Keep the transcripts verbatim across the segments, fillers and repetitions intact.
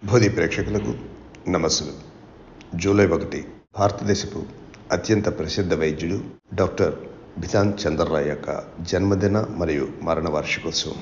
భోది ప్రేక్షకులకు నమస్సులు. జూలై ఒకటి భారతదేశపు అత్యంత ప్రసిద్ధ వైద్యుడు డాక్టర్ బిధాన్ చంద్రరాయ్ యొక్క జన్మదిన మరియు మరణ వార్షికోత్సవం.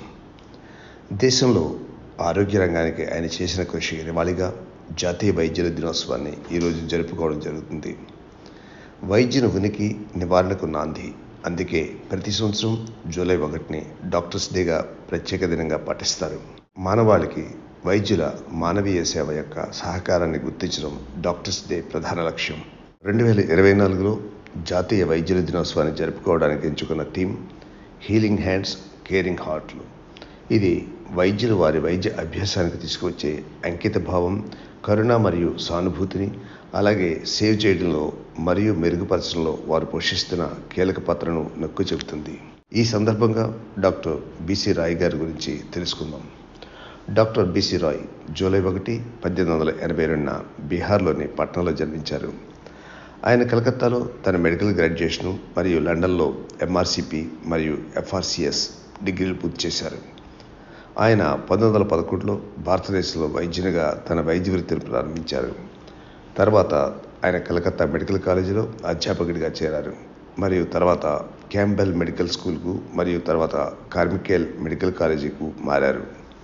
దేశంలో ఆరోగ్య రంగానికి ఆయన చేసిన కృషి నివాళిగా జాతీయ వైద్యుల దినోత్సవాన్ని ఈరోజు జరుపుకోవడం జరుగుతుంది. వైద్యుని ఉనికి నివారణకు నాంది. అందుకే ప్రతి సంవత్సరం జూలై ఒకటిని డాక్టర్స్ డేగా ప్రత్యేక దినంగా పాటిస్తారు. మానవాళికి వైద్యుల మానవీయ సేవ యొక్క సహకారాన్ని గుర్తించడం డాక్టర్స్ డే ప్రధాన లక్ష్యం. రెండు వేల ఇరవై నాలుగులో జాతీయ వైద్యుల దినోత్సవాన్ని జరుపుకోవడానికి ఎంచుకున్న థీమ్ హీలింగ్ హ్యాండ్స్ కేరింగ్ హార్ట్లు. ఇది వైద్యులు వారి వైద్య అభ్యాసానికి తీసుకువచ్చే అంకిత భావం, కరుణ మరియు సానుభూతిని, అలాగే సేవ్ చేయడంలో మరియు మెరుగుపరచడంలో వారు పోషిస్తున్న కీలక పాత్రను నొక్కి చెబుతుంది. ఈ సందర్భంగా డాక్టర్ బిసి రాయ్ గారి గురించి తెలుసుకుందాం. డాక్టర్ బిసి రాయ్ జూలై ఒకటి పద్దెనిమిది వందల ఎనభై రెండున బీహార్లోని పట్నాలో జన్మించారు. ఆయన కలకత్తాలో తన మెడికల్ గ్రాడ్యుయేషను మరియు లండన్లో ఎంఆర్సిపి మరియు ఎఫ్ఆర్సిఎస్ డిగ్రీలు పూర్తి చేశారు. ఆయన పంతొమ్మిది వందల పదకొండులో భారతదేశంలో వైద్యునిగా తన వైద్య వృత్తిని ప్రారంభించారు. తర్వాత ఆయన కలకత్తా మెడికల్ కాలేజీలో అధ్యాపకుడిగా చేరారు మరియు తర్వాత క్యాంబెల్ మెడికల్ స్కూల్కు మరియు తర్వాత కార్మికేల్ మెడికల్ కాలేజీకు మారారు.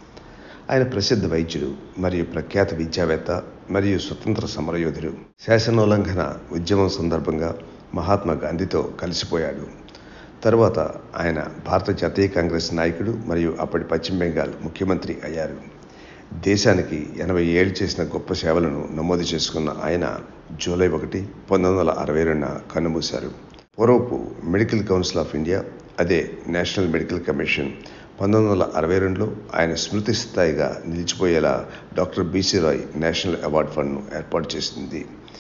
ఆయన ప్రసిద్ధ వైద్యుడు మరియు ప్రఖ్యాత విద్యావేత్త మరియు స్వతంత్ర సమరయోధుడు. శాసనోల్లంఘన ఉద్యమం సందర్భంగా మహాత్మా గాంధీతో కలిసిపోయాడు. తరువాత ఆయన భారత జాతీయ కాంగ్రెస్ నాయకుడు మరియు అప్పటి పశ్చిమ బెంగాల్ ముఖ్యమంత్రి అయ్యారు. దేశానికి ఎనభై ఏళ్ళు చేసిన గొప్ప సేవలను నమోదు చేసుకున్న ఆయన జూలై ఒకటి పంతొమ్మిది వందల అరవై రెండున కన్నుమూశారు. పూర్వపు మెడికల్ కౌన్సిల్ ఆఫ్ ఇండియా, అదే నేషనల్ మెడికల్ కమిషన్, పంతొమ్మిది వందల అరవై రెండులో ఆయన స్మృతి స్థాయిగా నిలిచిపోయేలా doctor B C Roy national award ఫండ్ను ఏర్పాటు చేసింది.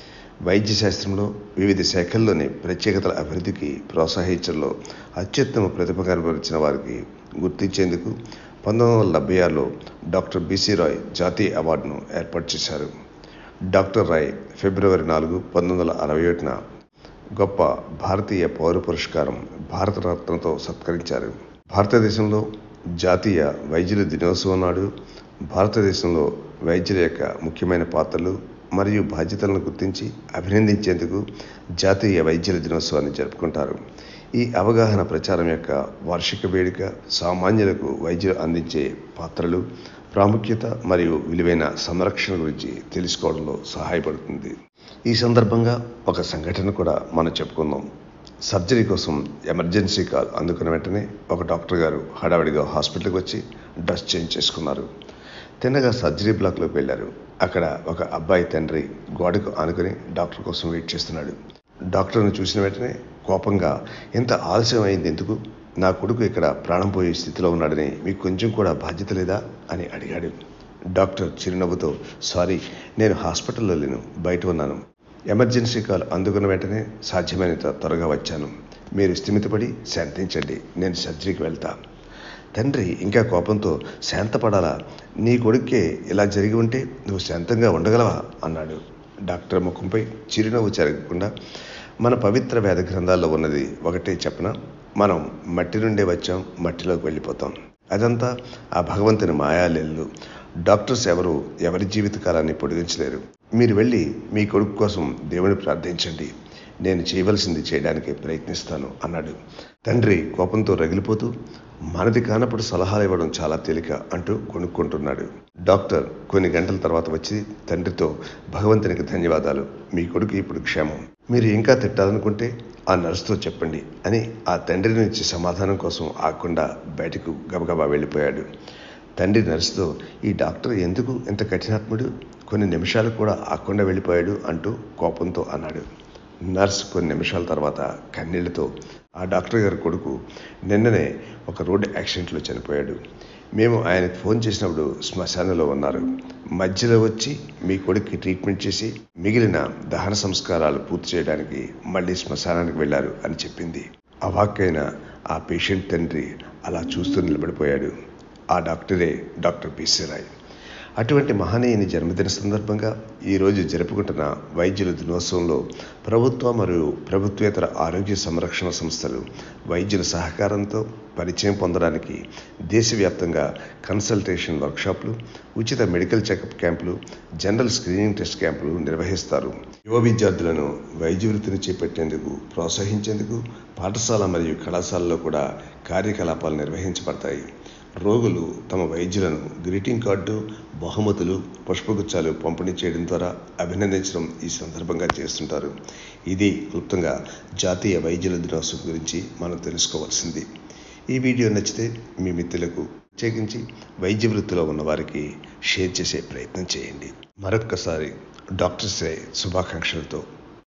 వైద్య శాస్త్రంలో వివిధ శాఖల్లోని ప్రత్యేకతల అభివృద్ధికి ప్రోత్సహించడంలో అత్యుత్తమ ప్రతిభ కనబరిచిన వారికి గుర్తించేందుకు పంతొమ్మిది వందల డెబ్బై ఆరులో డాక్టర్ బిసి రాయ్ జాతీయ అవార్డును ఏర్పాటు చేశారు. డాక్టర్ రాయ్ ఫిబ్రవరి నాలుగు పంతొమ్మిది వందల అరవై ఒకటిన గొప్ప భారతీయ పౌర పురస్కారం భారతరత్నతో సత్కరించారు. భారతదేశంలో జాతీయ వైద్యుల దినోత్సవం నాడు భారతదేశంలో వైద్యుల యొక్క ముఖ్యమైన పాత్రలు మరియు బాధ్యతలను గుర్తించి అభినందించేందుకు జాతీయ వైద్యుల దినోత్సవాన్ని జరుపుకుంటారు. ఈ అవగాహన ప్రచారం యొక్క వార్షిక వేడుక సామాన్యులకు వైద్యులు అందించే పాత్రలు, ప్రాముఖ్యత మరియు విలువైన సంరక్షణ గురించి తెలుసుకోవడంలో సహాయపడుతుంది. ఈ సందర్భంగా ఒక సంఘటన కూడా మనం చెప్పుకుందాం. సర్జరీ కోసం ఎమర్జెన్సీ కాల్ అందుకున్న వెంటనే ఒక డాక్టర్ గారు హడావిడిగా హాస్పిటల్కి వచ్చి డ్రెస్ చేంజ్ చేసుకున్నారు. తిన్నగా సర్జరీ బ్లాక్లోకి వెళ్ళారు. అక్కడ ఒక అబ్బాయి తండ్రి గోడకు ఆనుకుని డాక్టర్ కోసం వెయిట్ చేస్తున్నాడు. డాక్టర్ను చూసిన వెంటనే కోపంగా, ఎంత ఆలస్యం అయింది ఎందుకు? నా కొడుకు ఇక్కడ ప్రాణం పోయే స్థితిలో ఉన్నాడని మీకు కొంచెం కూడా బాధ్యత లేదా అని అడిగాడు. డాక్టర్ చిరునవ్వుతో, సారీ, నేను హాస్పిటల్లో లేను, బయట ఉన్నాను. ఎమర్జెన్సీ కాల్ అందుకున్న వెంటనే సాధ్యమైనంత త్వరగా వచ్చాను. మీరు స్థిమితపడి శాంతించండి, నేను సర్జరీకి వెళ్తా. తండ్రి ఇంకా కోపంతో, శాంతపడాలా? నీ కొడుకే ఇలా జరిగి ఉంటే నువ్వు శాంతంగా ఉండగలవా అన్నాడు. డాక్టర్ ముఖంపై చిరునవ్వు చెరగకుండా, మన పవిత్ర వేద గ్రంథాల్లో ఉన్నది ఒకటే చెప్పన, మనం మట్టి నుండే వచ్చాం, మట్టిలోకి వెళ్ళిపోతాం. అదంతా ఆ భగవంతుని మాయాలీలలు. డాక్టర్స్ ఎవరు ఎవరి జీవితకాలాన్ని పొడిగించలేరు. మీరు వెళ్ళి మీ కొడుకు కోసం దేవుని ప్రార్థించండి, నేను చేయవలసింది చేయడానికి ప్రయత్నిస్తాను అన్నాడు. తండ్రి కోపంతో రగిలిపోతూ, మనది కానప్పుడు సలహాలు ఇవ్వడం చాలా తేలిక అంటూ కొనుక్కుంటున్నాడు. డాక్టర్ కొన్ని గంటల తర్వాత వచ్చి తండ్రితో, భగవంతునికి ధన్యవాదాలు, మీ కొడుకు ఇప్పుడు క్షేమం, మీరు ఇంకా తిట్టాలనుకుంటే ఆ నర్సుతో చెప్పండి అని ఆ తండ్రి నుంచి సమాధానం కోసం ఆగకుండా బయటకు గబగబా వెళ్ళిపోయాడు. తండ్రి నర్సుతో, ఈ డాక్టర్ ఎందుకు ఎంత కఠినాత్ముడు, కొన్ని నిమిషాలు కూడా ఆగకుండా వెళ్ళిపోయాడు అంటూ కోపంతో అన్నాడు. నర్స్ కొన్ని నిమిషాల తర్వాత కన్నీళ్లతో, ఆ డాక్టర్ గారి కొడుకు నిన్ననే ఒక రోడ్డు యాక్సిడెంట్లో చనిపోయాడు. మేము ఆయనకు ఫోన్ చేసినప్పుడు శ్మశానంలో ఉన్నారు. మధ్యలో వచ్చి మీ కొడుక్కి ట్రీట్మెంట్ చేసి మిగిలిన దహన సంస్కారాలు పూర్తి చేయడానికి మళ్ళీ శ్మశానానికి వెళ్ళారు అని చెప్పింది. అవాక్కైన ఆ పేషెంట్ తండ్రి అలా చూస్తూ నిలబడిపోయాడు. ఆ డాక్టరే డాక్టర్ బిసి రాయ్. అటువంటి మహనీయుని జన్మదిన సందర్భంగా ఈరోజు జరుపుకుంటున్న వైద్యుల దినోత్సవంలో ప్రభుత్వ మరియు ప్రభుత్వేతర ఆరోగ్య సంరక్షణ సంస్థలు వైద్యుల సహకారంతో పరిచయం పొందడానికి దేశవ్యాప్తంగా కన్సల్టేషన్ వర్క్షాప్లు, ఉచిత మెడికల్ చెకప్ క్యాంపులు, జనరల్ స్క్రీనింగ్ టెస్ట్ క్యాంపులు నిర్వహిస్తారు. యువ విద్యార్థులను వైద్య వృత్తిని చేపట్టేందుకు ప్రోత్సహించేందుకు పాఠశాల మరియు కళాశాలలో కూడా కార్యకలాపాలు నిర్వహించబడతాయి. రోగులు తమ వైద్యులను గ్రీటింగ్ కార్డు, బహుమతులు, పుష్పగుచ్చాలు పంపిణీ చేయడం ద్వారా అభినందించడం ఈ సందర్భంగా చేస్తుంటారు. ఇది క్లుప్తంగా జాతీయ వైద్యుల దినోత్సవం గురించి మనం తెలుసుకోవాల్సింది. ఈ వీడియో నచ్చితే మీ మిత్రులకు, ప్రత్యేకించి వైద్య వృత్తిలో ఉన్న వారికి షేర్ చేసే ప్రయత్నం చేయండి. మరొక్కసారి డాక్టర్స్ డే శుభాకాంక్షలతో